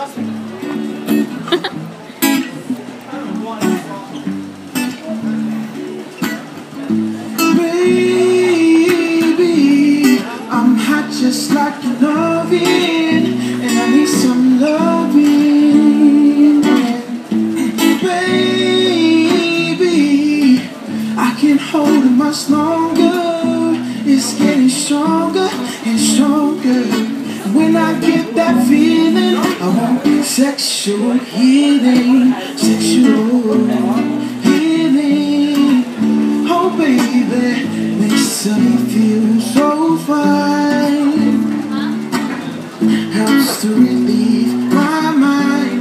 Baby, I'm hot just like an oven, and I need some loving. Baby, I can't hold it much longer. It's getting stronger and stronger. When I get that feeling, I want sexual healing, sexual healing. Oh baby, makes me feel so fine. Helps to relieve my mind.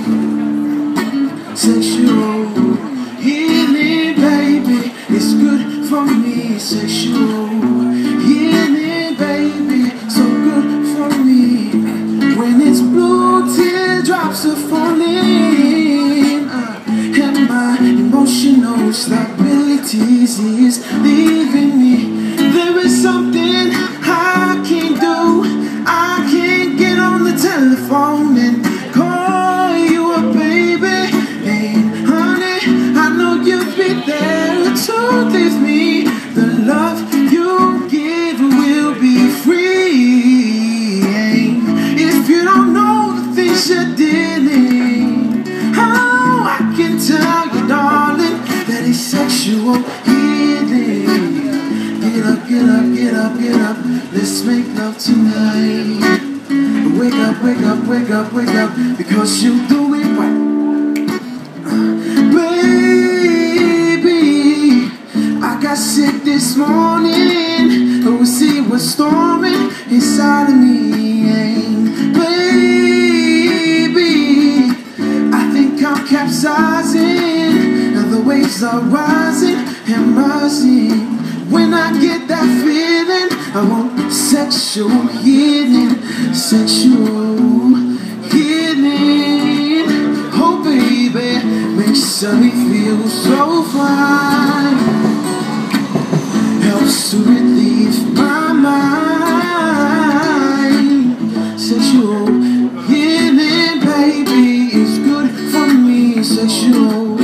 Sexual healing, baby, it's good for me. Sexual healing, baby, so good for me. When it's blue teardrops are falling, and my emotional stability is leaving me. There is something I can't do. I can't get on the telephone and call you up, baby. And honey, I know you'll be there to leave me. The love you give will be free. If you don't know the things you're dealing, oh, I can tell you, darling, that it's sexual healing. Get up, get up, get up, get up. Let's make love tonight. Wake up, wake up, wake up, wake up, because you do it right. Baby, I got sick this morning. Oh, see, it was storming inside of me. Baby, I think I'm capsizing. Now the waves are rising and rising. When I get that feeling, I want sexual healing, sexual healing. Oh baby, makes me feel so fine. Helps to relieve my mind. Sexual healing, baby, is good for me. Sexual